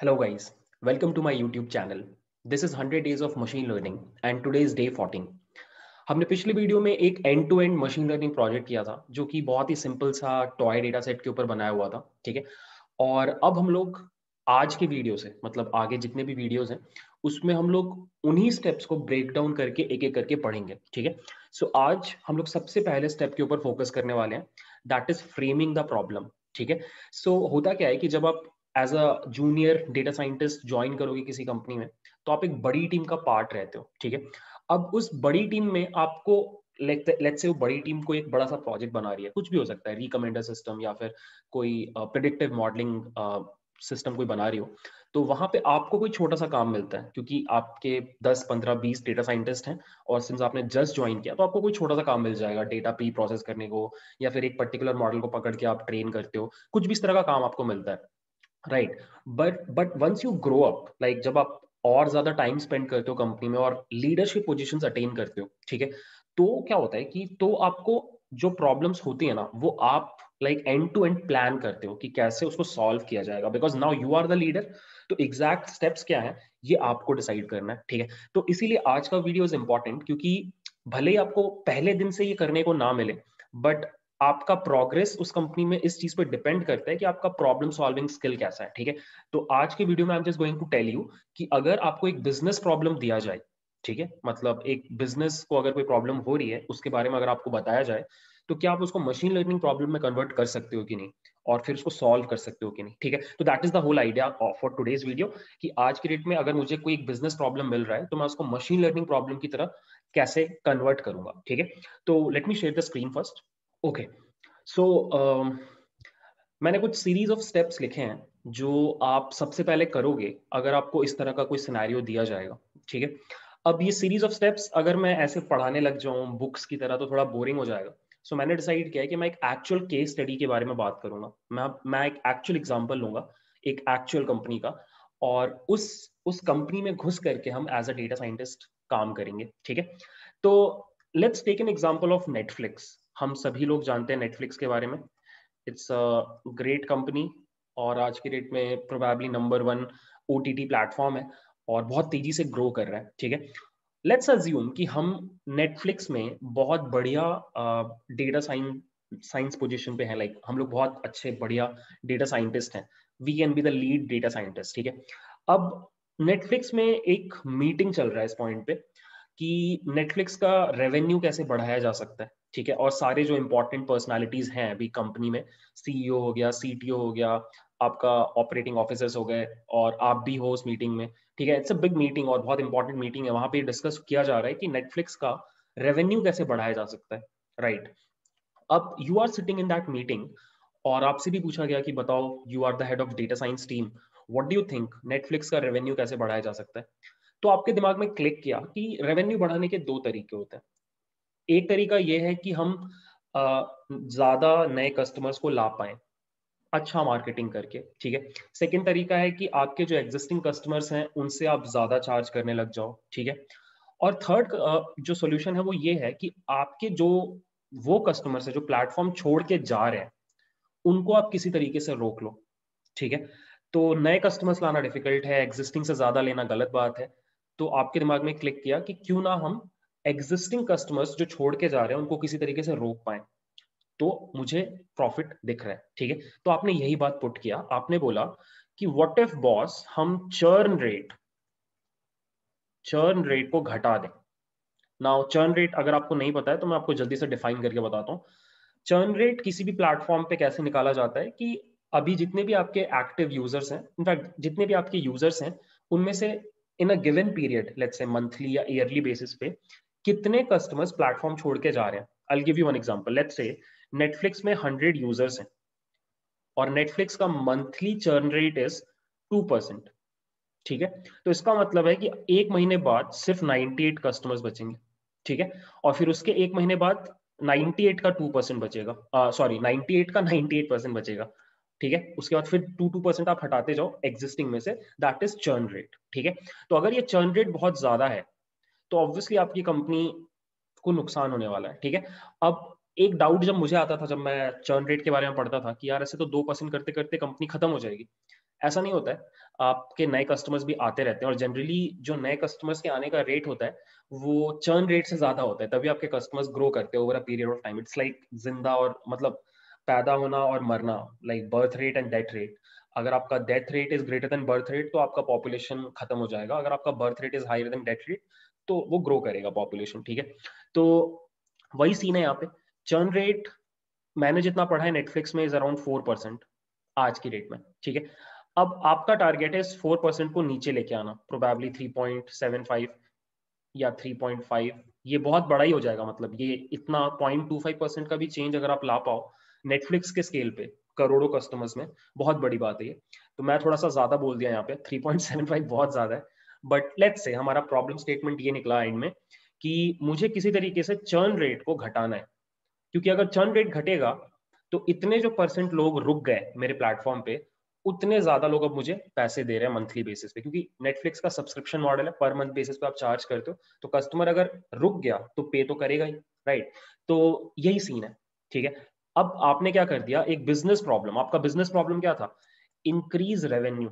Hello guys, welcome to my YouTube channel. This is 100 days of machine learning and today is day 14. हमने पिछली video में एक end to end machine learning project किया था जो कि बहुत ही सिंपल सा टॉय डेटा सेट के ऊपर बनाया हुआ था, ठीक है। और अब हम लोग आज के वीडियो से मतलब आगे जितने भी वीडियोस हैं उसमें हम लोग उन्हीं स्टेप्स को ब्रेक डाउन करके एक एक करके पढ़ेंगे, ठीक है। सो आज हम लोग सबसे पहले स्टेप के ऊपर फोकस करने वाले हैं, that is framing the problem, ठीक है। सो होता क्या है कि जब आप as a junior data scientist join करोगे किसी कंपनी में तो आप एक बड़ी टीम का पार्ट रहते हो, ठीक है। अब उस बड़ी टीम में आपको लेट्स से वो बड़ी टीम को एक बड़ा सा प्रोजेक्ट बना रही है, कुछ भी हो सकता है, रिकमेंडर सिस्टम या फिर कोई प्रिडिक्टिव मॉडलिंग सिस्टम कोई बना रही हो। तो वहां पे आपको कोई छोटा सा काम मिलता है क्योंकि आपके 10 15 20 डेटा साइंटिस्ट हैं और सिंस आपने जस्ट ज्वाइन किया तो आपको कोई छोटा सा काम मिल जाएगा डेटा प्री प्रोसेस करने को या फिर एक पर्टिकुलर मॉडल को पकड़ के आप ट्रेन करते हो, कुछ भी इस तरह का काम आपको मिलता है, right. But once you grow up, like जब आप और ज्यादा टाइम स्पेंड करते हो कंपनी में और लीडरशिप पोजीशंस अटेन करते हो, ठीक है, तो क्या होता है कि तो आपको जो प्रॉब्लम्स होती है ना वो आप like end to end plan करते हो कि कैसे उसको सॉल्व किया जाएगा, because now you are the leader. तो एग्जैक्ट स्टेप्स क्या है ये आपको डिसाइड करना है, ठीक है। तो इसीलिए आज का वीडियो इज इंपॉर्टेंट क्योंकि भले ही आपको पहले दिन से ये करने को ना मिले बट आपका प्रोग्रेस उस कंपनी में इस चीज पे डिपेंड करता है कि आपका प्रॉब्लम सॉल्विंग स्किल कैसा है, ठीक है। तो आज की वीडियो में I am just going to tell you कि अगर आपको एक बिजनेस प्रॉब्लम दिया जाए, ठीक है, मतलब एक बिजनेस को अगर कोई प्रॉब्लम हो रही है उसके बारे में अगर आपको बताया जाए तो क्या आप उसको मशीन लर्निंग प्रॉब्लम में कन्वर्ट कर सकते हो कि नहीं और फिर उसको सॉल्व कर सकते हो कि नहीं, ठीक है। तो that is the whole idea for today's video कि आज की डेट में अगर मुझे कोई एक बिजनेस प्रॉब्लम मिल रहा है तो मैं उसको मशीन लर्निंग प्रॉब्लम की तरह कैसे कन्वर्ट करूंगा, ठीक है। तो let me share the screen first. Okay, so मैंने कुछ सीरीज ऑफ स्टेप्स लिखे हैं जो आप सबसे पहले करोगे अगर आपको इस तरह का कोई सिनेरियो दिया जाएगा, ठीक है। अब ये सीरीज ऑफ स्टेप्स अगर मैं ऐसे पढ़ाने लग जाऊं बुक्स की तरह तो थोड़ा बोरिंग हो जाएगा। सो मैंने डिसाइड किया है कि मैं एक एक्चुअल केस स्टडी के बारे में बात करूंगा। मैं एक एक्चुअल एग्जांपल लूंगा, एक एक्चुअल कंपनी का, और उस कंपनी में घुस करके हम एज अ डेटा साइंटिस्ट काम करेंगे, ठीक है। तो let's take an example of Netflix. हम सभी लोग जानते हैं नेटफ्लिक्स के बारे में। इट्स अ ग्रेट कंपनी और आज की डेट में प्रोबेबली नंबर 1 ओटीटी प्लेटफॉर्म है और बहुत तेजी से ग्रो कर रहा है, ठीक है। लेट्स अज्यूम कि हम नेटफ्लिक्स में बहुत बढ़िया डेटा साइंस पोजीशन पे हैं, लाइक हम लोग बहुत अच्छे बढ़िया डेटा साइंटिस्ट हैं। We can be the lead data scientist, ठीक है। अब नेटफ्लिक्स में एक मीटिंग चल रहा है इस पॉइंट पे कि नेटफ्लिक्स का रेवेन्यू कैसे बढ़ाया जा सकता है, ठीक है। और सारे जो इंपॉर्टेंट पर्सनालिटीज हैं अभी कंपनी में, सीईओ हो गया, सीटीओ हो गया, आपका ऑपरेटिंग ऑफिसर्स हो गए और आप भी हो उस मीटिंग में, ठीक है। इट्स अ बिग मीटिंग और बहुत इंपॉर्टेंट मीटिंग है। वहां पे डिस्कस किया जा रहा है कि नेटफ्लिक्स का रेवेन्यू कैसे बढ़ाया जा सकता है, राइट। अब you are sitting in that meeting और आपसे भी पूछा गया कि बताओ, you are the head of data science team, what do you think Netflix का रेवेन्यू कैसे बढ़ाया जा सकता है। तो आपके दिमाग में क्लिक किया कि रेवेन्यू बढ़ाने के दो तरीके होते हैं। एक तरीका यह है कि हम ज्यादा नए कस्टमर्स को ला पाए अच्छा मार्केटिंग करके, ठीक है। सेकंड तरीका है कि आपके जो एग्जिस्टिंग कस्टमर्स हैं उनसे आप ज्यादा चार्ज करने लग जाओ, ठीक है। और थर्ड जो सॉल्यूशन है वो ये है कि आपके जो वो कस्टमर्स है जो प्लेटफॉर्म छोड़ के जा रहे हैं उनको आप किसी तरीके से रोक लो, ठीक है। तो नए कस्टमर्स लाना डिफिकल्ट है, एग्जिस्टिंग से ज्यादा लेना गलत बात है। तो आपके दिमाग में क्लिक किया कि क्यों ना हम एग्जिस्टिंग कस्टमर्स जो छोड़ के जा रहे हैं उनको किसी तरीके से रोक पाए तो मुझे प्रॉफिट दिख रहा है, ठीक है। तो आपने यही बात पुट किया, आपने बोला कि व्हाट इफ बॉस हम चर्न रेट को घटा दें। नाउ चर्न रेट अगर आपको नहीं पता है तो मैं आपको जल्दी से डिफाइन करके बताता हूँ। चर्न रेट किसी भी प्लेटफॉर्म पे कैसे निकाला जाता है कि अभी जितने भी आपके एक्टिव यूजर्स हैं, इनफैक्ट जितने भी आपके यूजर्स हैं उनमें से in a given period, let's say monthly or yearly basis पे कितने कस्टमर्स प्लेटफॉर्म छोड़ के जा रहे हैं। I give you one example, let's say Netflix में 100 यूजर्स हैं और नेटफ्लिक्स का मंथली चर्न रेट इज 2%, ठीक है। तो इसका मतलब है कि एक महीने बाद सिर्फ 98 कस्टमर्स बचेंगे, ठीक है। और फिर उसके एक महीने बाद 98 का 2% बचेगा, सॉरी 98 का 98% बचेगा, ठीक है। उसके बाद फिर 2% आप हटाते जाओ एग्जिस्टिंग में से, दैट इज चर्न रेट, ठीक है। तो अगर ये चर्न रेट बहुत ज्यादा है तो ऑब्वियसली आपकी कंपनी को नुकसान होने वाला है, ठीक है। अब एक डाउट जब मुझे आता था जब मैं चर्न रेट के बारे में पढ़ता था कि यार ऐसे तो 2% करते करते कंपनी खत्म हो जाएगी, ऐसा नहीं होता है, आपके नए कस्टमर्स भी आते रहते हैं और जनरली जो नए कस्टमर्स के आने का रेट होता है वो चर्न रेट से ज्यादा होता है, तभी आपके कस्टमर्स ग्रो करते हैं over a period of time. It's like जिंदा और मतलब पैदा होना और मरना, like birth rate and death rate. अगर आपका death rate is greater than birth rate तो आपका पॉपुलेशन खत्म हो जाएगा, अगर आपका birth rate is higher than death rate तो वो ग्रो करेगा पॉपुलेशन, ठीक है। तो वही सीन है यहाँ पे। चर्न रेट मैंने जितना पढ़ा है नेटफ्लिक्स में इज अराउंड 4% आज की डेट में, ठीक है। अब आपका टारगेट है 4% को नीचे लेके आना, प्रोबेबली 3.75 या 3.5। ये बहुत बड़ा ही हो जाएगा, मतलब ये इतना 0.25% का भी चेंज अगर आप ला पाओ नेटफ्लिक्स के स्केल पे करोड़ों कस्टमर्स में, बहुत बड़ी बात है ये। तो मैं थोड़ा सा ज्यादा बोल दिया यहाँ पे, 3.75 बहुत ज्यादा है। बट लेट्स से हमारा प्रॉब्लम स्टेटमेंट ये निकला एंड में कि मुझे किसी तरीके से चर्न रेट को घटाना है, क्योंकि अगर चर्न रेट घटेगा तो इतने जो परसेंट लोग रुक गए मेरे प्लेटफॉर्म पे, उतने ज्यादा लोग अब मुझे पैसे दे रहे हैं मंथली बेसिस पे, क्योंकि नेटफ्लिक्स का सब्सक्रिप्शन मॉडल है, पर मंथ बेसिस पे आप चार्ज करते हो, तो कस्टमर अगर रुक गया तो पे तो करेगा ही, राइट। तो यही सीन है, ठीक है। अब आपने क्या कर दिया, एक बिजनेस प्रॉब्लम, आपका बिजनेस प्रॉब्लम क्या था, इंक्रीज रेवेन्यू,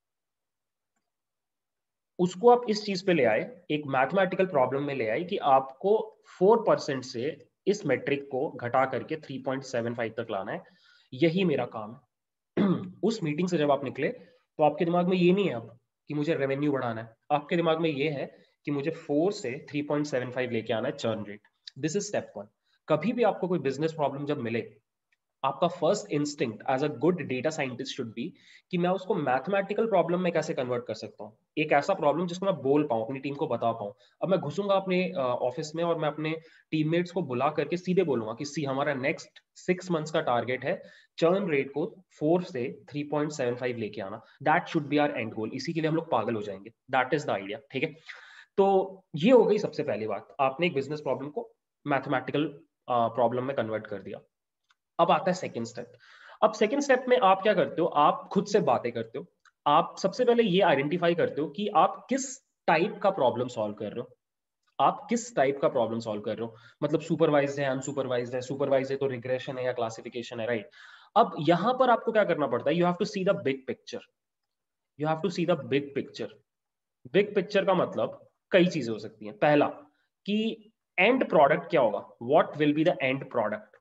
उसको आप इस चीज पे ले आए, एक मैथमेटिकल प्रॉब्लम में ले आए कि आपको 4% से इस मेट्रिक को घटा करके 3.75 तक लाना है। यही मेरा काम है। उस मीटिंग से जब आप निकले तो आपके दिमाग में ये नहीं है अब कि मुझे रेवेन्यू बढ़ाना है, आपके दिमाग में ये है कि मुझे 4 से 3.75 लेके आना है churn rate. This is step one. कभी भी आपको कोई बिजनेस प्रॉब्लम जब मिले, आपका first instinct as a good data scientist should be कि मैं उसको मैथमेटिकल प्रॉब्लम में कैसे कन्वर्ट कर सकता हूँ, एक ऐसा प्रॉब्लम जिसको मैं बोल पाऊँ, अपनी टीम को बता पाऊँ। अब मैं घुसूंगा अपने ऑफिस में और मैं अपने टीममेट्स को बुला करके सीधे बोलूंगा कि सी हमारा नेक्स्ट 6 मंथ्स का टारगेट है चर्न रेट को 4 से 3.75 लेके आना, that should be our end goal. इसी के लिए हम लोग पागल हो जाएंगे, दैट इज द आइडिया, ठीक है। तो ये हो गई सबसे पहली बात, आपने एक बिजनेस प्रॉब्लम को मैथमेटिकल प्रॉब्लम में कन्वर्ट कर दिया। अब आता है सेकंड स्टेप। अब सेकंड स्टेप में आप क्या करते हो, आप खुद से बातें करते हो। आप सबसे पहले ये आइडेंटिफाई करते हो कि आप किस टाइप का प्रॉब्लम सॉल्व कर रहे हो, आप किस टाइप का प्रॉब्लम सॉल्व कर रहे हो। मतलब सुपरवाइज्ड है, अनसुपरवाइज्ड है, सुपरवाइज्ड है तो रिग्रेशन है या क्लासिफिकेशन है, राइट। अब यहां पर आपको क्या करना पड़ता है, you have to see the big picture, you have to see the big picture. Big picture का मतलब कई चीजें हो सकती हैं। पहला कि एंड प्रोडक्ट क्या होगा, what will be the end product,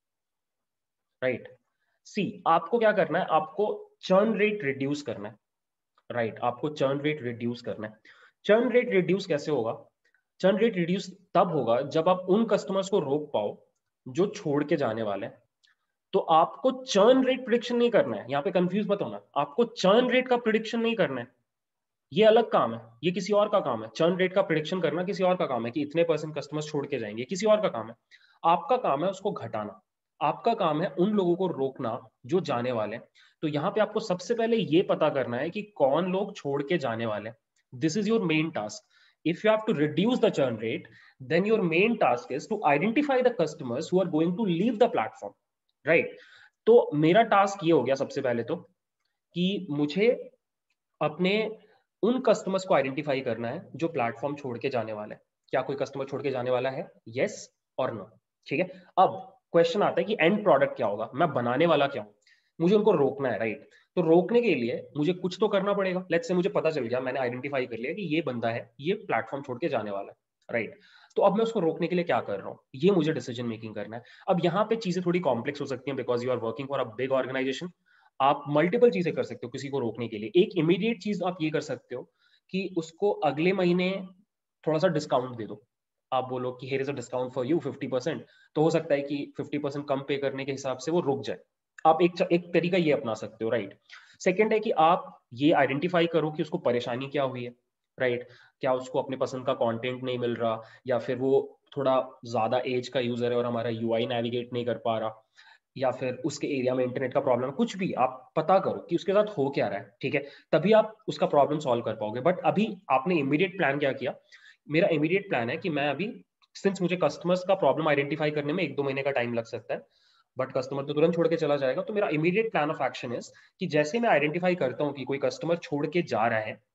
right. See आपको क्या करना है, आपको चर्न रेट रिड्यूस करना है, राइट। आपको चर्न रेट रिड्यूस करना है। चर्न रेट रिड्यूस कैसे होगा, चर्न रेट रिड्यूस तब होगा जब आप उन कस्टमर्स को रोक पाओ जो छोड़ के जाने वाले हैं। तो आपको चर्न रेट प्रिडिक्शन नहीं करना है, यहाँ पे कंफ्यूज मत होना, आपको चर्न रेट का प्रिडिक्शन नहीं करना है, ये अलग काम है, ये किसी और का काम है। चर्न रेट का प्रिडिक्शन करना किसी और का काम है कि इतने परसेंट कस्टमर्स छोड़ के जाएंगे, किसी और का काम है। आपका काम है उसको घटाना, आपका काम है उन लोगों को रोकना जो जाने वाले हैं। तो यहाँ पे आपको सबसे पहले ये पता करना है कि कौन लोग छोड़ के जाने वाले हैं। This is your main task. If you have to reduce the churn rate, then your main task is to identify the customers who are going to leave the platform, right. तो मेरा टास्क ये हो गया सबसे पहले तो कि मुझे अपने उन कस्टमर्स को आइडेंटिफाई करना है जो प्लेटफॉर्म छोड़ के जाने वाला है। क्या कोई कस्टमर छोड़ के जाने वाला है, यस और नो, ठीक है। अब क्वेश्चन आता है कि एंड प्रोडक्ट क्या होगा, मैं बनाने वाला क्या हूं, मुझे उनको रोकना है, राइट। तो रोकने के लिए मुझे कुछ तो करना पड़ेगा। लेट्स से मुझे पता चल गया, मैंने आइडेंटिफाई कर लिया कि ये बंदा है, ये प्लेटफॉर्म छोड़ के जाने वाला है, राइट। तो अब मैं उसको रोकने के लिए क्या कर रहा हूँ, ये मुझे डिसीजन मेकिंग करना है। अब यहाँ पे चीजें थोड़ी कॉम्प्लेक्स हो सकती हैं because you are working for a big organisation. आप मल्टीपल चीजें कर सकते हो किसी को रोकने के लिए। एक इमीडिएट चीज आप ये कर सकते हो कि उसको अगले महीने थोड़ा सा डिस्काउंट दे दो। आप बोलो कि here is a discount for you 50%, तो हो सकता है कि 50% कम पे करने के हिसाब से वो रुक जाए। आप एक तरीका ये अपना सकते हो, राइट। सेकेंड है कि आप ये आइडेंटिफाई करो कि उसको परेशानी क्या हुई है, राइट। क्या उसको अपने पसंद का कंटेंट नहीं मिल रहा, या फिर वो थोड़ा ज्यादा एज का यूजर है और हमारा यूआई नेविगेट नहीं कर पा रहा, या फिर उसके एरिया में इंटरनेट का प्रॉब्लम है, कुछ भी आप पता करो कि उसके साथ हो क्या रहा है, ठीक है। तभी आप उसका प्रॉब्लम सॉल्व कर पाओगे। बट अभी आपने इमीडिएट प्लान क्या किया, मेरा इमीडिएट प्लान है कि मैं अभी, सिंस मुझे कस्टमर्स का प्रॉब्लम आइडेंटिफाई करने में 1-2 महीने का टाइम लग सकता है, बट कस्टमर तो तुरंत छोड़ के चला जाएगा, तो मेरा immediate plan of action is कि जैसे मैं आइडेंटिफाई करता हूँ कि कोई कस्टमर छोड़ के जा रहा है,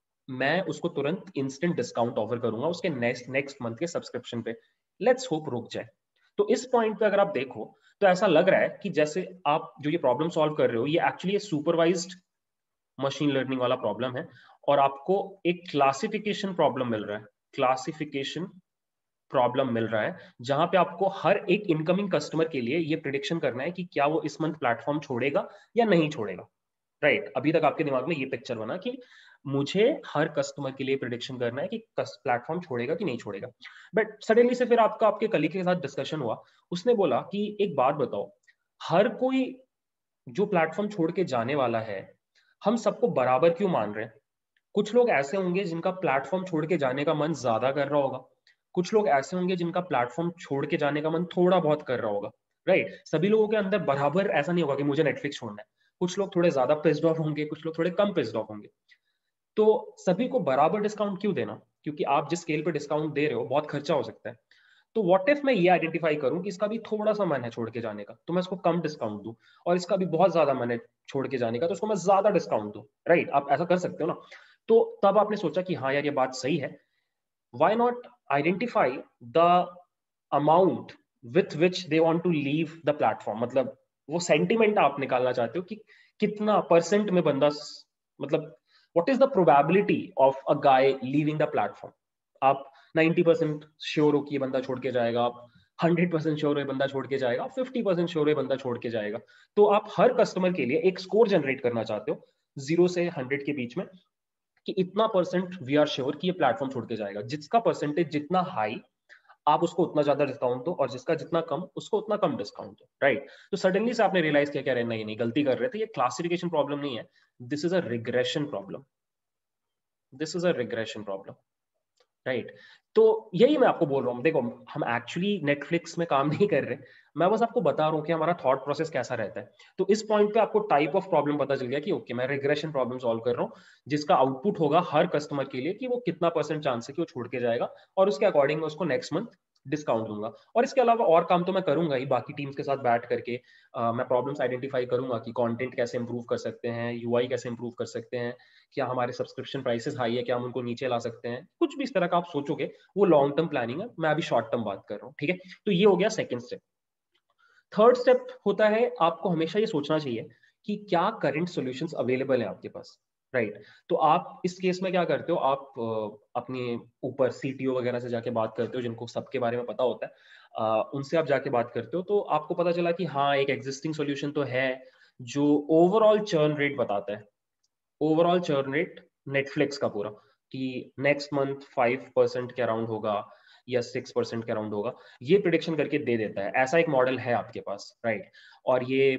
मैं उसको तुरंत इंस्टेंट डिस्काउंट ऑफर करूंगा उसके नेक्स्ट मंथ के सब्सक्रिप्शन पे। लेट्स होप रुक जाए। तो इस पॉइंट पे अगर आप देखो तो ऐसा लग रहा है कि जैसे आप जो ये प्रॉब्लम सॉल्व कर रहे हो ये एक्चुअली सुपरवाइज्ड मशीन लर्निंग वाला प्रॉब्लम है और आपको एक क्लासिफिकेशन प्रॉब्लम मिल रहा है, क्लासिफिकेशन प्रॉब्लम मिल रहा है, जहां पे आपको हर एक इनकमिंग कस्टमर के लिए ये प्रिडिक्शन करना है कि क्या वो इस मंथ प्लेटफॉर्म छोड़ेगा या नहीं छोड़ेगा। राइट, अभी तक आपके दिमाग में ये पिक्चर बना कि मुझे हर कस्टमर के लिए प्रिडिक्शन करना है कि प्लेटफॉर्म छोड़ेगा कि नहीं छोड़ेगा। बट सडनली से फिर आपका आपके कलीग के साथ डिस्कशन हुआ, उसने बोला कि एक बात बताओ, हर कोई जो प्लेटफॉर्म छोड़ के जाने वाला है, हम सबको बराबर क्यों मान रहे हैं? कुछ लोग ऐसे होंगे जिनका प्लेटफॉर्म छोड़ के जाने का मन ज्यादा कर रहा होगा, कुछ लोग ऐसे होंगे जिनका प्लेटफॉर्म छोड़ के जाने का मन थोड़ा बहुत कर रहा होगा। राइट, सभी लोगों के अंदर बराबर ऐसा नहीं होगा कि मुझे नेटफ्लिक्स छोड़ना है। कुछ लोग थोड़े ज्यादा पिस्ड ऑफ होंगे, कुछ लोग थोड़े कम पिस्ड ऑफ होंगे। तो सभी को बराबर डिस्काउंट क्यों देना? क्योंकि आप जिस स्केल पे डिस्काउंट दे रहे हो बहुत खर्चा हो सकता है। तो व्हाट इफ मैं ये आइडेंटिफाई करूं कि इसका भी थोड़ा सा मन है छोड़ के जाने का, तो मैं इसको कम डिस्काउंट दूं, और इसका भी बहुत ज्यादा मन है छोड़ के जाने का, तो उसको मैं ज्यादा डिस्काउंट दूं। राइट, आप ऐसा कर सकते हो ना। तो तब आपने सोचा कि हाँ यार ये बात सही है, why not identify the amount with which they want to leave the platform। मतलब वो सेंटिमेंट आप निकालना चाहते हो कि कितना परसेंट में बंदा, मतलब what is the probability of a guy leaving the platform। आप 90% श्योर हो कि ये बंदा छोड़ के जाएगा, आप 100% श्योर हो ये बंदा छोड़ के जाएगा, 50% श्योर हो ये बंदा छोड़ के जाएगा। तो आप हर कस्टमर के लिए एक स्कोर जनरेट करना चाहते हो 0 से 100 के बीच में, कि इतना परसेंट वी आर श्योर कि ये प्लेटफॉर्म छोड़ के जाएगा। जिसका परसेंटेज जितना हाई, आप उसको उतना ज्यादा डिस्काउंट दो, और जिसका जितना कम, उसको उतना कम डिस्काउंट दो। राइट, तो सडनली से आपने रियलाइज किया, क्या नहीं नहीं गलती कर रहे थे, ये क्लासिफिकेशन प्रॉब्लम नहीं है, this is a regression problem, this is a regression problem. Right, तो यही मैं आपको बोल रहा हूँ। देखो, हम एक्चुअली नेटफ्लिक्स में काम नहीं कर रहे, मैं बस आपको बता रहा हूँ कि हमारा थॉट प्रोसेस कैसा रहता है। तो इस पॉइंट पे आपको टाइप ऑफ प्रॉब्लम पता चल गया कि ओके, मैं रिग्रेशन प्रॉब्लम सॉल्व कर रहा हूँ, जिसका आउटपुट होगा हर कस्टमर के लिए कि वो कितना परसेंट चांस है कि वो छोड़ के जाएगा, और उसके अकॉर्डिंग मैं उसको नेक्स्ट मंथ डिस्काउंट दूंगा। और इसके अलावा और काम तो मैं करूंगा ही, बाकी टीम्स के साथ बैठ करके मैं प्रॉब्लम्स आइडेंटिफाई करूंगा कि कंटेंट कैसे इंप्रूव कर सकते हैं, यूआई कैसे इंप्रूव कर सकते हैं, क्या हमारे सब्सक्रिप्शन प्राइसेस हाई है, क्या हम उनको नीचे ला सकते हैं, कुछ भी इस तरह का आप सोचोगे, वो लॉन्ग टर्म प्लानिंग है, मैं अभी शॉर्ट टर्म बात कर रहा हूँ। ठीक है, तो ये हो गया सेकंड स्टेप। थर्ड स्टेप होता है, आपको हमेशा ये सोचना चाहिए कि क्या करंट सॉल्यूशंस अवेलेबल है आपके पास। राइट, तो आप इस केस में क्या करते हो, आप अपने ऊपर सीटीओ वगैरह से जाके बात करते हो, जिनको सबके बारे में पता होता है, उनसे आप जाके बात करते हो, तो आपको पता चला कि हाँ एक एग्जिस्टिंग सॉल्यूशन तो है जो ओवरऑल चर्न रेट बताता है। ओवरऑल चर्न रेट नेटफ्लिक्स का पूरा, कि नेक्स्ट मंथ 5% के अराउंड होगा या 6% के अराउंड होगा, ये प्रिडिक्शन करके दे देता है। ऐसा एक मॉडल है आपके पास। राइट, और ये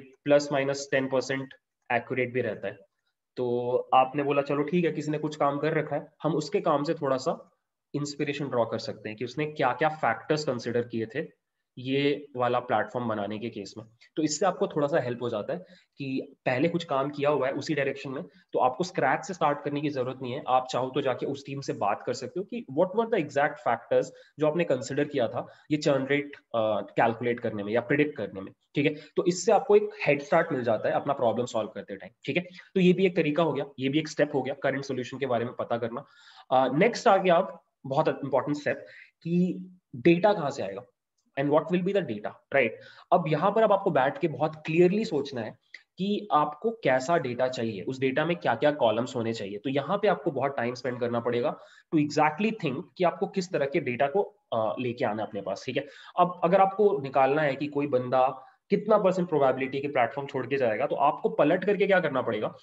+-10% एक्यूरेट भी रहता है। तो आपने बोला चलो ठीक है, किसी ने कुछ काम कर रखा है, हम उसके काम से थोड़ा सा इंस्पिरेशन ड्रॉ कर सकते हैं कि उसने क्या क्या फैक्टर्स कंसिडर किए थे ये वाला प्लेटफॉर्म बनाने के केस में। तो इससे आपको थोड़ा सा हेल्प हो जाता है कि पहले कुछ काम किया हुआ है उसी डायरेक्शन में, तो आपको स्क्रैच से स्टार्ट करने की जरूरत नहीं है। आप चाहो तो जाके उस टीम से बात कर सकते हो कि whatever the exact factors जो आपने कंसिडर किया था ये चर्न रेट कैलकुलेट करने में या प्रिडिक्ट करने में। ठीक है, तो इससे आपको एक हेड स्टार्ट मिल जाता है अपना प्रॉब्लम सॉल्व करते टाइम। ठीक है, तो ये भी एक तरीका हो गया, ये भी एक स्टेप हो गया करंट सोल्यूशन के बारे में पता करना। नेक्स्ट आ गया आप बहुत इंपॉर्टेंट स्टेप, कि डेटा कहाँ से आएगा and what will be the data. Right, अब यहाँ पर अब आपको बैठ के बहुत क्लियरली सोचना है कि आपको कैसा डेटा चाहिए, उस डेटा में क्या क्या कॉलम्स होने चाहिए। तो यहाँ पे आपको बहुत टाइम स्पेंड करना पड़ेगा टू एग्जैक्टली थिंक कि आपको किस तरह के डेटा को लेके आना है अपने पास। ठीक है, अब अगर आपको निकालना है कि कोई बंदा कितना परसेंट प्रोबेबिलिटी के प्लेटफॉर्म छोड़ के जाएगा, तो आपको पलट करके क्या करना पड़ेगा,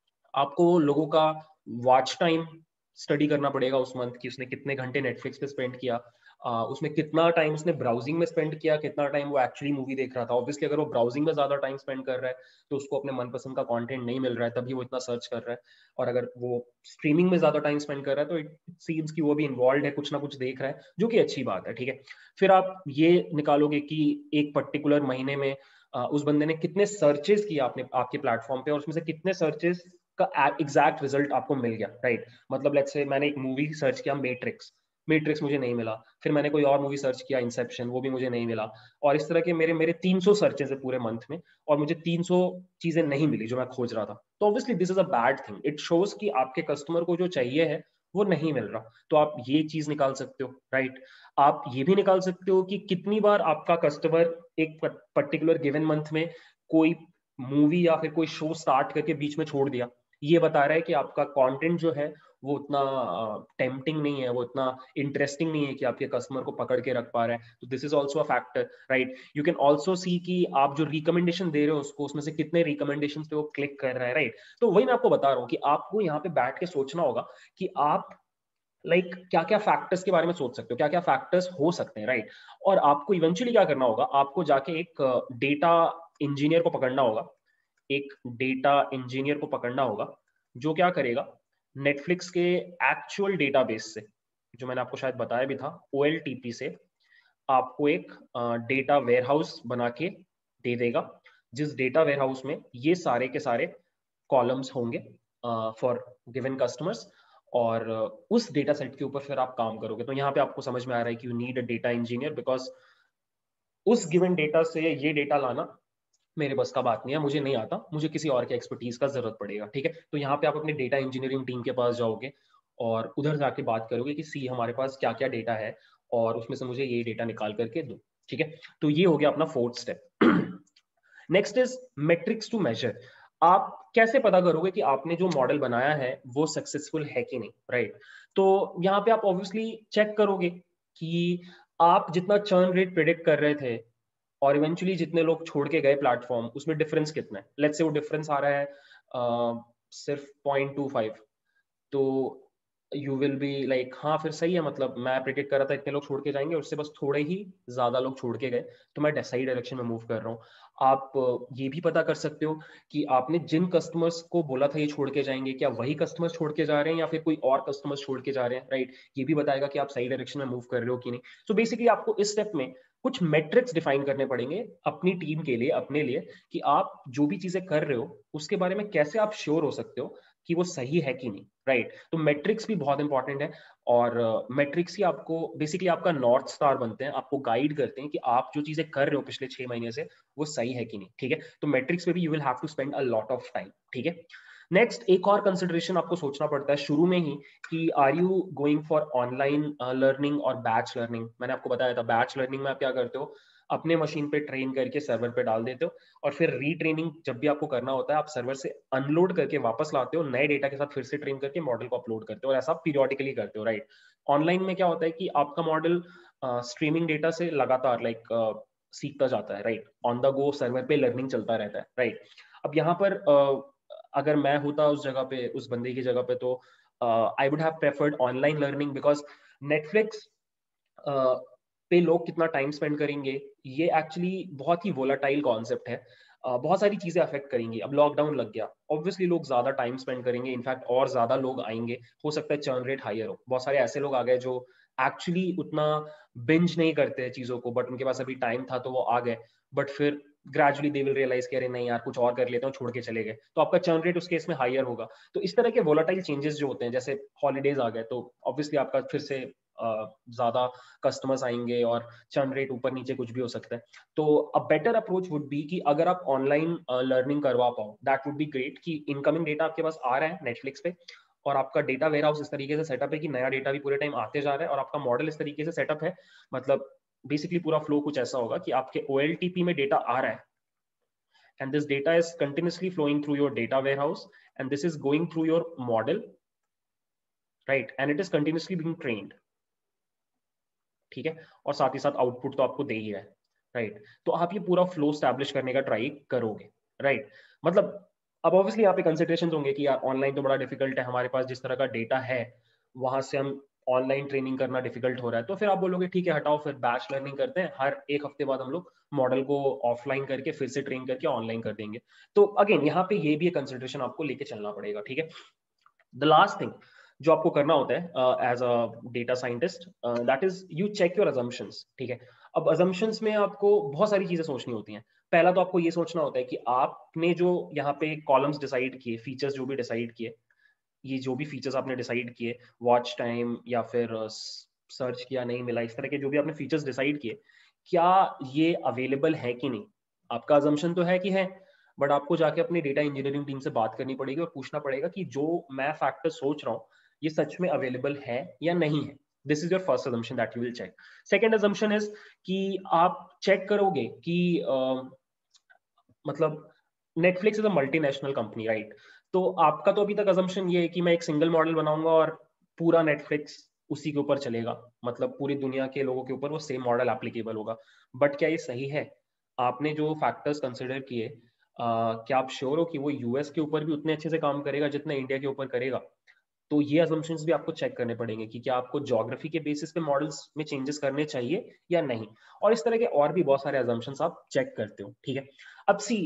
आपको लोगों का वॉच टाइम स्टडी करना पड़ेगा उस मंथ की, उसने कितने घंटे नेटफ्लिक्स पे स्पेंड किया, उसमें कितना टाइम उसने ब्राउजिंग में स्पेंड किया, कितना टाइम वो एक्चुअली मूवी देख रहा था। ऑब्वियसली अगर वो ब्राउजिंग में ज्यादा टाइम स्पेंड कर रहा है तो उसको अपने मनपसंद का कंटेंट नहीं मिल रहा है, तभी वो इतना सर्च कर रहा है। और अगर वो स्ट्रीमिंग में ज्यादा टाइम स्पेंड कर रहा है तो इट सीम्स कि वो भी इन्वॉल्व है, कुछ ना कुछ देख रहा है, जो कि अच्छी बात है। ठीक है, फिर आप ये निकालोगे कि एक पर्टिकुलर महीने में उस बंदे ने कितने सर्चेस किया आपने आपके प्लेटफॉर्म पे, और उसमें से कितने सर्चेस का एग्जैक्ट रिजल्ट आपको मिल गया। राइट, मतलब लेट्स से मैंने एक मूवी सर्च किया मैट्रिक्स, मैट्रिक्स मुझे नहीं मिला, फिर मैंने कोई और मूवी सर्च किया इंसेप्शन, वो भी मुझे नहीं मिला, और इस तरह के मेरे मेरे 300 सर्चेस है पूरे मंथ में, और मुझे 300 चीजें नहीं मिली जो मैं खोज रहा था। तो obviously this is a bad thing, it shows कि आपके कस्टमर को जो चाहिए है वो नहीं मिल रहा। तो आप ये चीज निकाल सकते हो। राइट, आप ये भी निकाल सकते हो कि कितनी बार आपका कस्टमर एक पर्टिकुलर गिवन मंथ में कोई मूवी या फिर कोई शो स्टार्ट करके बीच में छोड़ दिया, ये बता रहा है कि आपका कंटेंट जो है वो उतना टेम्पटिंग नहीं है, वो इतना इंटरेस्टिंग नहीं है कि आपके कस्टमर को पकड़ के रख पा रहे हैं। तो this is also a factor, right. You can also see कि आप जो रिकमेंडेशन दे रहे हो उसको, उसमें से कितने रिकमेंडेशन पे वो क्लिक कर रहा है, राइट। तो वही मैं आपको बता रहा हूँ कि आपको यहाँ पे बैठ के सोचना होगा कि आप क्या क्या फैक्टर्स के बारे में सोच सकते हो, क्या क्या फैक्टर्स हो सकते हैं, राइट। और आपको इवेंचुअली क्या करना होगा, आपको जाके एक डेटा इंजीनियर को पकड़ना होगा, एक डेटा इंजीनियर को पकड़ना होगा जो क्या करेगा, नेटफ्लिक्स के एक्चुअल डेटाबेस से, जो मैंने आपको शायद बताया भी था, OLTP से आपको एक डेटा वेयरहाउस बना के दे देगा, जिस डेटा वेयरहाउस में ये सारे के सारे कॉलम्स होंगे फॉर गिवन कस्टमर्स, और उस डेटा सेट के ऊपर फिर आप काम करोगे। तो यहाँ पे आपको समझ में आ रहा है कि you need a data engineer, because उस गिवन डेटा से ये डेटा लाना मेरे बस का बात नहीं है, मुझे नहीं आता, मुझे किसी और के एक्सपर्टीज का जरूरत पड़ेगा, ठीक है। तो यहाँ पे आप अपने डेटा इंजीनियरिंग टीम के पास जाओगे और उधर जाके बात करोगे कि सी हमारे पास क्या क्या डेटा है और उसमें से मुझे ये डेटा निकाल करके दो, ठीक है। तो ये हो गया अपना fourth step. Next is metrics to measure. आप कैसे पता करोगे कि आपने जो मॉडल बनाया है वो सक्सेसफुल है कि नहीं, राइट। तो यहाँ पे आप ऑब्वियसली चेक करोगे कि आप जितना चर्न रेट प्रिडिक्ट कर रहे थे और इवेंचुअली जितने लोग छोड़ के गए प्लेटफॉर्म, उसमें डिफरेंस कितना है। लेट्स से वो डिफरेंस आ रहा है सिर्फ 0.25, तो यू विल बी लाइक हाँ फिर सही है, मतलब मैं प्रिडिक्ट कर रहा था इतने लोग छोड़ के जाएंगे, उससे बस थोड़े ही ज्यादा लोग छोड़ के गए, तो मैं सही डायरेक्शन में मूव कर रहा हूँ। आप ये भी पता कर सकते हो कि आपने जिन कस्टमर्स को बोला था ये छोड़ के जाएंगे, क्या वही कस्टमर्स छोड़ के जा रहे हैं या फिर कोई और कस्टमर्स छोड़ के जा रहे हैं, राइट। ये भी बताएगा कि आप सही डायरेक्शन में मूव कर रहे हो कि नहीं। तो बेसिकली आपको इस स्टेप में कुछ मेट्रिक्स डिफाइन करने पड़ेंगे अपनी टीम के लिए, अपने लिए, कि आप जो भी चीजें कर रहे हो उसके बारे में कैसे आप श्योर हो सकते हो कि वो सही है कि नहीं, राइट। तो मेट्रिक्स भी बहुत इंपॉर्टेंट है, और मेट्रिक्स ही आपको बेसिकली आपका नॉर्थ स्टार बनते हैं, आपको गाइड करते हैं कि आप जो चीजें कर रहे हो पिछले 6 महीने से वो सही है कि नहीं, ठीक है। तो मेट्रिक्स पे भी you will have to spend a lot of time, ठीक है। नेक्स्ट एक और कंसिडरेशन आपको सोचना पड़ता है शुरू में ही कि are you going for online learning और बैच लर्निंग। मैंने आपको बताया था बैच लर्निंग में आप क्या करते हो, अपने मशीन पे ट्रेन करके सर्वर पे डाल देते हो, और फिर रीट्रेनिंग जब भी आपको करना होता है आप सर्वर से अनलोड करके वापस लाते हो, नए डेटा के साथ फिर से ट्रेन करके मॉडल को अपलोड करते हो, और ऐसा पीरियोडिकली करते हो, राइट। ऑनलाइन में क्या होता है कि आपका मॉडल स्ट्रीमिंग डेटा से लगातार सीखता जाता है, right. On the go server पे लर्निंग चलता रहता है, राइट। अब यहाँ पर अगर मैं होता उस जगह पे, उस बंदे की जगह पे, तो I would have preferred online learning, because Netflix पे लोग कितना टाइम स्पेंड करेंगे ये एक्चुअली बहुत ही वोलाटाइल कॉन्सेप्ट है। बहुत सारी चीजें अफेक्ट करेंगी। अब लॉकडाउन लग गया, ऑब्वियसली लोग ज्यादा टाइम स्पेंड करेंगे, इनफैक्ट और ज्यादा लोग आएंगे, हो सकता है चर्न रेट हायर हो। बहुत सारे ऐसे लोग आ गए जो एक्चुअली उतना बिंज नहीं करते हैं चीजों को, बट उनके पास अभी टाइम था तो वो आ गए, बट फिर ग्रेजुअली दे विल रियलाइज करें नहीं यार कुछ और कर लेते हैं, छोड़ के चले गए, तो आपका चर्न रेट उस केस में हायर होगा। तो इस तरह के वोलाटाइल चेंजेस जो होते हैं, जैसे हॉलीडेज आ गए, तो ऑब्वियसली आपका फिर से ज्यादा कस्टमर्स आएंगे और चर्न रेट ऊपर नीचे कुछ भी हो सकता है। तो a better approach would be कि अगर आप ऑनलाइन लर्निंग करवा पाओ, दैट वुड बी ग्रेट, कि इनकमिंग डेटा आपके पास आ रहा है नेटफ्लिक्स पे, और आपका डेटा वेयर हाउस इस तरीके से सेटअप है कि नया डेटा भी पूरे टाइम आते जा रहा है, और आपका मॉडल इस तरीके से सेटअप है, मतलब बेसिकली पूरा फ्लो कुछ ऐसा होगा कि आपके OLTP में डेटा आ रहा है, and this data is continuously flowing through your data warehouse, and this is going through your model, right, and it is continuously being trained, ठीक है। और साथ ही साथ आउटपुट तो आपको दे ही रहा है, राइट। तो आप ये पूरा फ्लो स्टैब्लिश करने का ट्राई करोगे, राइट। मतलब अब ऑब्वियसली यहाँ पे कंसिडरेशन होंगे कि यार ऑनलाइन तो बड़ा डिफिकल्ट है, हमारे पास जिस तरह का डेटा है वहां से हम ऑनलाइन ट्रेनिंग करना डिफिकल्ट हो रहा है, तो फिर आप बोलोगे ठीक है हटाओ, फिर बैच लर्निंग करते हैं, हर एक हफ्ते बाद हम लोग मॉडल को ऑफलाइन करके फिर से ट्रेन करके ऑनलाइन कर देंगे। तो अगेन यहाँ पे ये भी एक कंसिडरेशन आपको लेके चलना पड़ेगा, ठीक है। द लास्ट थिंग जो आपको करना होता है as a data scientist, that is you check your assumptions, ठीक है। अब अजम्पशंस में आपको बहुत सारी चीजें सोचनी होती हैं। पहला तो आपको ये सोचना होता है कि आपने जो यहाँ पे कॉलम्स डिसाइड किए, फीचर्स जो भी डिसाइड किए, ये जो भी फीचर्स आपने डिसाइड किए, वॉच टाइम या फिर सर्च किया नहीं मिला, इस तरह के जो भी आपने फीचर्स डिसाइड किए, क्या ये अवेलेबल है कि नहीं। आपका अजम्पशन तो है कि है, बट आपको जाके अपनी डेटा इंजीनियरिंग टीम से बात करनी पड़ेगी और पूछना पड़ेगा कि जो मैं फैक्टर सोच रहा हूँ ये सच में अवेलेबल है या नहीं है। This is your first assumption that you will check. Second assumption is कि आप चेक करोगे कि मतलब Netflix is a multinational company, right. तो आपका तो अभी तक अजम्पशन ये है कि मैं एक सिंगल मॉडल बनाऊंगा और पूरा नेटफ्लिक्स उसी के ऊपर चलेगा, मतलब पूरी दुनिया के लोगों के ऊपर वो सेम मॉडल एप्लीकेबल होगा। बट क्या ये सही है? आपने जो फैक्टर्स कंसिडर किए, क्या आप श्योर हो कि वो यूएस के ऊपर भी उतने अच्छे से काम करेगा जितना इंडिया के ऊपर करेगा? तो ये अजम्पशंस भी आपको चेक करने पड़ेंगे कि क्या आपको ज्योग्राफी के बेसिस पे मॉडल्स में चेंजेस करने चाहिए या नहीं। और इस तरह के और भी बहुत सारे अजम्पशंस आप चेक करते हो, ठीक है। अब see,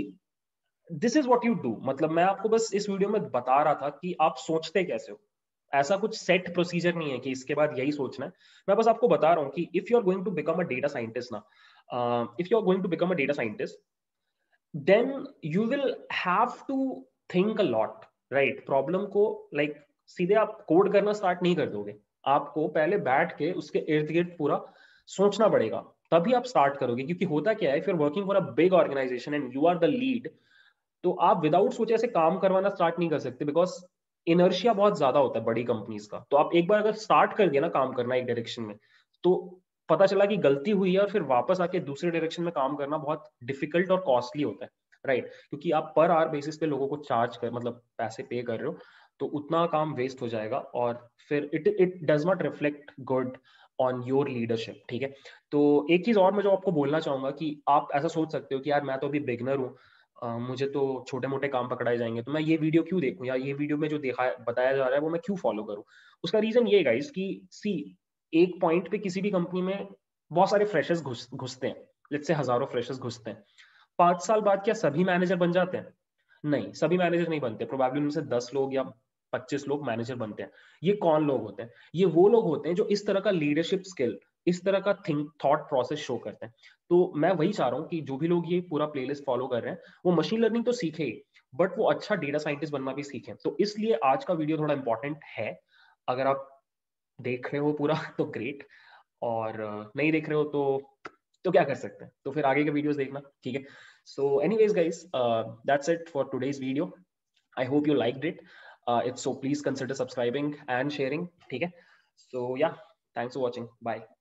this is what you do, मतलब मैं आपको बस इस वीडियो में बता रहा था कि आप सोचते कैसे हो। ऐसा कुछ सेट प्रोसीजर नहीं है कि इसके बाद यही सोचना है। मैं बस आपको बता रहा हूँ कि if you are going to become a data scientist ना, if you are going to become a data scientist, then you will have to think a lot, right? Problem को like सीधे आप कोड करना स्टार्ट नहीं कर दोगे। आपको पहले बैठ के उसके इर्द गिर्द पूरा सोचना पड़ेगा, तभी आप स्टार्ट करोगे। क्योंकि होता क्या है, if you are working for a big organisation and you are the lead, तो आप विदाउट सोचे ऐसे काम करवाना स्टार्ट नहीं कर सकते, बिकॉज इनर्शिया बहुत ज्यादा होता है बड़ी कंपनीज का। तो आप एक बार अगर स्टार्ट कर दिया ना काम करना एक डायरेक्शन में, तो पता चला कि गलती हुई है और फिर वापस आके दूसरे डायरेक्शन में काम करना बहुत डिफिकल्ट और कॉस्टली होता है, राइट? क्योंकि आप पर आवर बेसिस पे लोगों को चार्ज कर, मतलब पैसे पे कर रहे हो, तो उतना काम वेस्ट हो जाएगा और फिर it does not reflect good on your leadership, ठीक है। तो एक चीज और मैं जो आपको बोलना चाहूंगा कि आप ऐसा सोच सकते हो कि यार मैं तो अभी बिगनर हूँ, मुझे तो छोटे मोटे काम पकड़ाए जाएंगे, तो मैं ये वीडियो क्यों देखूं, या ये वीडियो में जो देखा बताया जा रहा है वो मैं क्यों फॉलो करूं। उसका रीजन ये गाइस कि सी, एक पॉइंट पे किसी भी कंपनी में बहुत सारे फ्रेशर्स घुसते हैं, लेट्स से हजारों फ्रेशर्स घुसते हैं। 5 साल बाद क्या सभी मैनेजर बन जाते हैं? नहीं, सभी मैनेजर नहीं बनते। प्रोबेबली उनमें से 10 लोग या 25 लोग मैनेजर बनते हैं। ये कौन लोग होते हैं? ये वो लोग होते हैं जो इस तरह का लीडरशिप स्किल, इस तरह का थिंक थॉट प्रोसेस शो करते हैं। तो मैं वही चाह रहा हूँ कि जो भी लोग ये पूरा प्लेलिस्ट फॉलो कर रहे हैं, वो मशीन लर्निंग तो सीखे ही, बट वो अच्छा डेटा साइंटिस्ट बनना भी सीखें। तो इसलिए आज का वीडियो थोड़ा इंपॉर्टेंट है। अगर आप देख रहे हो पूरा तो ग्रेट, और नहीं देख रहे हो तो क्या कर सकते हैं, तो फिर आगे के वीडियोस देखना, ठीक है। So anyways guys, that's it for today's video. I hope you liked it. If so please consider subscribing and sharing, ठीक है। सो या, थैंक्स फॉर वॉचिंग, बाय।